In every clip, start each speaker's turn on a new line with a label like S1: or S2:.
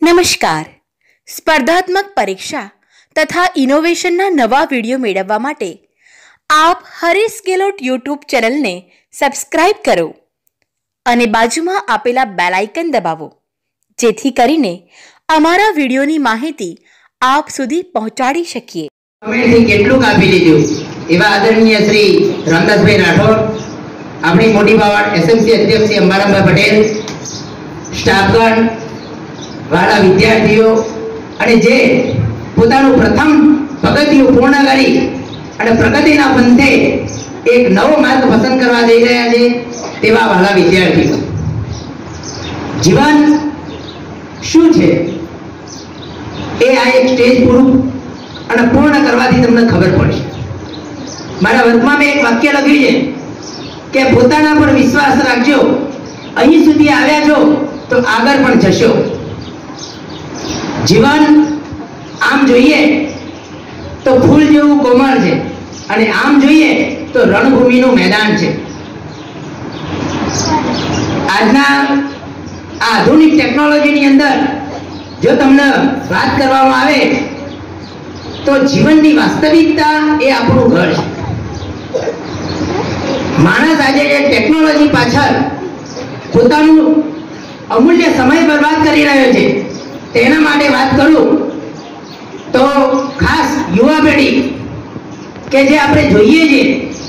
S1: નમસ્કાર. સ્પર્ધાત્મક પરીક્ષા તથા ઇનોવેશનના નવા વિડીયો મેળવવા માટે આપ હરીશ ગેહલોત યુટ્યુબ ચેનલને સબસ્ક્રાઇબ કરો અને બાજુમાં આપેલા બેલ આઇકન દબાવો, જેથી કરીને અમારા વિડીયોની માહિતી આપ સુધી પહોંચાડી શકીએ.
S2: કેટલું કાપી લીધું એવા આદરણીય શ્રી રામદાસભાઈ રાઠોડ, આપણી મોટી બાવળ એસએમસી અધ્યક્ષ શ્રી અંબારામભાઈ પટેલ, સ્ટાફગણ, વાલા વિદ્યાર્થીઓ અને જે પોતાનું પ્રથમ પગથિયું પૂર્ણ કરી અને પ્રગતિના પંથે એક નવો માર્ગ પસંદ કરવા જઈ રહ્યા છે તેવા વાલા વિદ્યાર્થીઓ, જીવન શું છે એ આ એક સ્ટેજ પૂરું અને પૂર્ણ કરવાથી તમને ખબર પડશે. મારા વર્ગમાં મેં એક વાક્ય લખ્યું છે કે પોતાના પર વિશ્વાસ રાખજો, અહીં સુધી આવ્યા છો તો આગળ પણ જશો. જીવન આમ જોઈએ તો ફૂલ જેવું કોમળ છે અને આમ જોઈએ તો રણભૂમિનું મેદાન છે. આજના આ આધુનિક ટેકનોલોજીની અંદર જો તમને વાત કરવામાં આવે તો જીવનની વાસ્તવિકતા એ આપણું ઘર છે. માણસ આજે જે ટેકનોલોજી પાછળ પોતાનું અમૂલ્ય સમય બરબાદ કરી રહ્યો છે, તેના માટે વાત કરું તો ખાસ યુવા પેઢી કે જે આપણે જોઈએ છીએ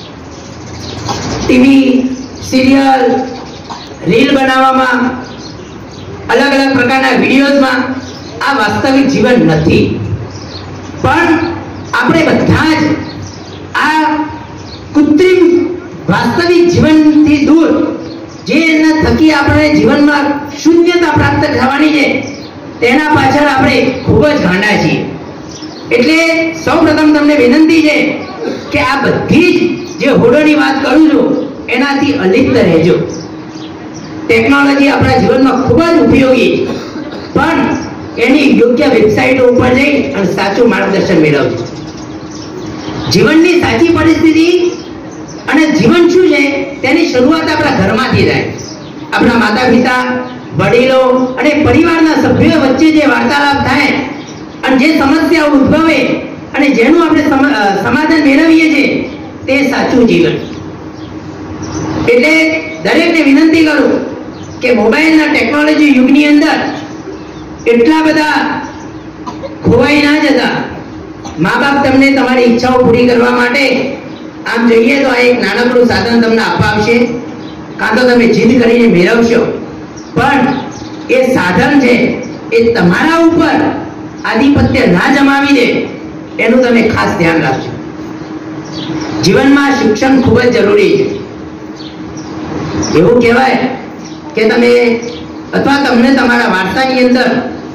S2: ટીવી, સિરિયલ, રીલ બનાવવામાં, અલગ અલગ પ્રકારના વિડીયોઝમાં આ વાસ્તવિક જીવન નથી. પણ આપણે બધા જ આ કૃત્રિમ વાસ્તવિક જીવનથી દૂર જે એના થકી આપણે જીવનમાં શૂન્યતા પ્રાપ્ત થવાની છે તેના પાછળ આપણે ખૂબ જ ગાંડા છીએ. એટલે સૌપ્રથમ તમને વિનંતી છે કે આ બધી જ જે હોડોની વાત કરું છું એનાથી અલિપ્ત રહેજો. ટેકનોલોજી આપણા જીવનમાં ખૂબ જ ઉપયોગી, પણ એની યોગ્ય વેબસાઇટો ઉપર જઈ અને સાચું માર્ગદર્શન મેળવજો. જીવનની સાચી પરિસ્થિતિ અને જીવન શું છે તેની શરૂઆત આપણા ઘરમાંથી થાય. આપણા માતા પિતા, વડીલો અને પરિવારના સભ્યો વચ્ચે જે વાર્તાલાપ થાય અને જે સમસ્યાઓ ઉદ્ભવે અને જેનું આપણે સમાધાન મેળવીએ છીએ તે સાચું જીવન. એટલે દરેકને વિનંતી કરું કે મોબાઈલના ટેકનોલોજી યુગની અંદર એટલા બધા ખોવાઈ ના જતા. મા બાપ તમને તમારી ઈચ્છાઓ પૂરી કરવા માટે આમ જોઈએ તો આ એક નાનકડું સાધન તમને અપાવશે, કાં તો તમે જીદ કરીને મેળવશો, પણ એ સાધન છે એ તમારા ઉપર આધિપત્ય ના જમાવી દે એનું તમે ખાસ ધ્યાન રાખજો. જીવનમાં શિક્ષણ ખૂબ જ જરૂરી છે. એવું કહેવાય કે તમે અથવા તમને તમારા વારસાની અંદર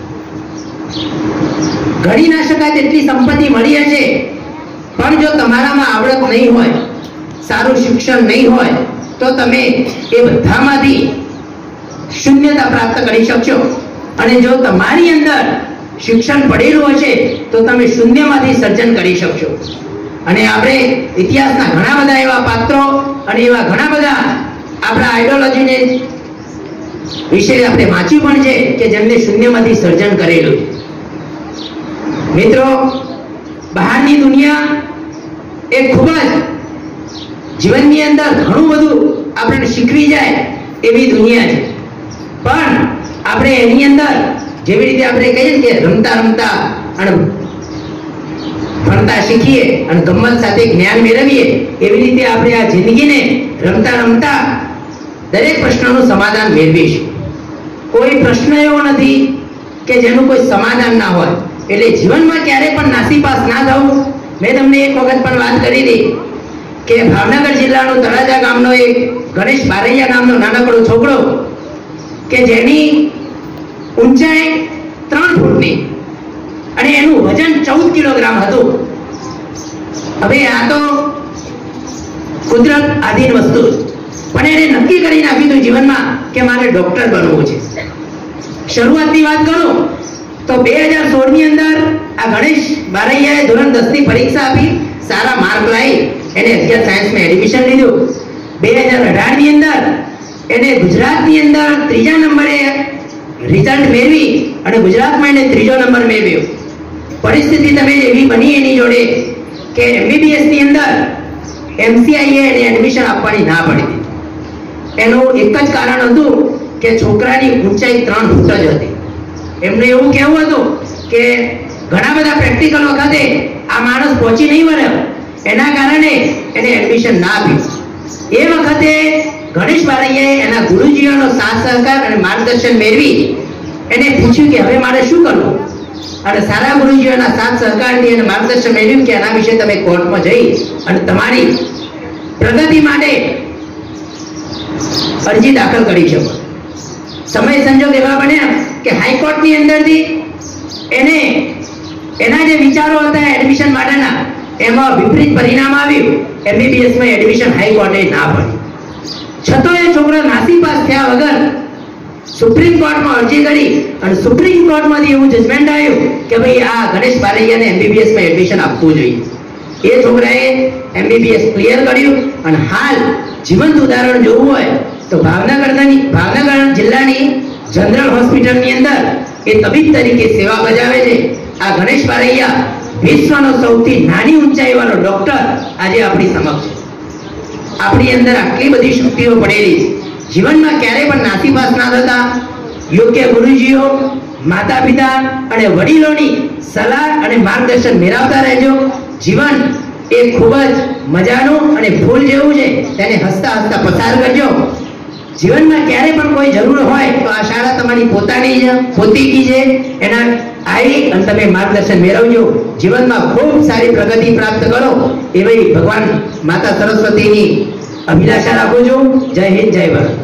S2: ગણી ના શકાય તેટલી સંપત્તિ મળી હશે, પણ જો તમારામાં આવડત નહીં હોય, સારું શિક્ષણ નહીં હોય, તો તમે એ બધામાંથી શૂન્યતા પ્રાપ્ત કરી શકશો. અને જો તમારી અંદર શિક્ષણ પડેલું હશે તો તમે શૂન્યમાંથી સર્જન કરી શકશો. અને આપણે ઇતિહાસના ઘણા બધા એવા પાત્રો અને એવા ઘણા બધા આપણા આઈડિયોલોજીને વિશે આપણે વાંચ્યું પણ છે કે જેમને શૂન્યમાંથી સર્જન કરેલું. મિત્રો, બહારની દુનિયા એ ખૂબ જ જીવનની અંદર ઘણું બધું આપણને શીખવી જાય એવી દુનિયા છે, પણ આપણે એની અંદર જેવી રીતે આપણે કહીએ કે રમતા રમતા અને ભણતા શીખીએ અને ગમ્મત સાથે જ્ઞાન મેળવીએ, એવી રીતે આપણે આ જિંદગીને રમતા રમતા દરેક પ્રશ્નનું સમાધાન મેળવીશું. કોઈ પ્રશ્ન એવો નથી કે જેનું કોઈ સમાધાન ના હોય. એટલે જીવનમાં ક્યારે પણ નાસીપાસ ના થવું. મેં તમને એક વખત પણ વાત કરી હતી કે ભાવનગર જિલ્લાનો તળાજા ગામનો એક ગણેશ બારૈયા નામનો નાનકડો છોકરો કે જેની ઊંચાઈ 3 ફૂટની અને એનું વજન 14 કિલોગ્રામ હતું. હવે આ તો કુદરત આધીન વસ્તુ, પણ એને નક્કી કરી નાખ્યું હતું જીવનમાં કે મારે ડોક્ટર બનવું છે. શરૂઆતની વાત કરું તો 2016 ની અંદર આ ગણેશ બારૈયાએ ધોરણ 10 ની પરીક્ષા આપી, સારા માર્ક લાવી એને અગિયાર સાયન્સમાં એડમિશન લીધું. 2018 ની અંદર એને ગુજરાતની અંદર 3જા નંબરે રિઝલ્ટ મેળવી અને ગુજરાતમાં એને 3જો નંબર મેળવ્યો. પરિસ્થિતિ તમે એવી બની એની જોડે કે MBBS ની અંદર MCIએ એને એડમિશન આપવાની ના પડી દીધી. એનું એક જ કારણ હતું કે છોકરાની ઊંચાઈ 3 ફૂટ જ હતી. એમને એવું કહેવું હતું કે ઘણા બધા પ્રેક્ટિકલ વખતે આ માણસ પહોંચી નહીં વળે, એના કારણે એને એડમિશન ના આપ્યું. એ વખતે ગણેશ બારૈયાએ એના ગુરુજીઓનો સાથ સહકાર અને માર્ગદર્શન મેળવી એને પૂછ્યું કે હવે મારે શું કરવું, અને સારા ગુરુજીઓના સાથ સહકારથી એને માર્ગદર્શન મેળવ્યું કે એના વિશે તમે કોર્ટમાં જઈ અને તમારી પ્રગતિ માટે અરજી દાખલ કરી શકો. સમય સંજોગ એવા બન્યા કે હાઈકોર્ટની અંદરથી એને એના જે વિચારો હતા એડમિશન માટેના એમાં વિપરીત પરિણામ આવ્યું. MBBS માં એડમિશન હાઈકોર્ટે ના પડી. છતાં એ છોકરો નાસીપાસ થયા વગર સુપ્રીમ કોર્ટમાં અરજી કરી અને સુપ્રીમ કોર્ટમાંથી એવું જજમેન્ટ આવ્યું કે ભાઈ આ ગણેશ બારૈયાને MBBS માં એડમિશન આપવું જોઈએ. એ છોકરાએ MBBS ક્લિયર કર્યું અને હાલ જીવંત ઉદાહરણ જોવું હોય તો ભાવનગર જિલ્લાની જનરલ હોસ્પિટલની અંદર એ તબીબ તરીકે સેવા બજાવે છે. આ ગણેશ બારૈયા વિશ્વનો સૌથી નાની ઊંચાઈવાળો ડોક્ટર આજે આપણી સમક્ષ છે. આપણી અંદર આટલી બધી શક્તિઓ પડેલી છે. જીવનમાં ક્યારેય પણ નાસીપાસ ના થતા યોગ્ય ગુરુજીઓ, માતા પિતા અને વડીલોની સલાહ અને માર્ગદર્શન મેળવતા રહેજો. જીવન એ ખૂબ જ મજાનું અને ફૂલ જેવું છે, તેને હસતા હસતા પસાર કરજો. જીવનમાં ક્યારે પણ કોઈ જરૂર હોય તો આ શાળા તમારી પોતાની છે, પોતીકી છે, એના આવી અને તમે માર્ગદર્શન મેળવજો. જીવનમાં ખૂબ સારી પ્રગતિ પ્રાપ્ત કરો એવી ભગવાન માતા સરસ્વતીની અભિલાષા રાખું છું. જય હિન્દ, જય ભારત.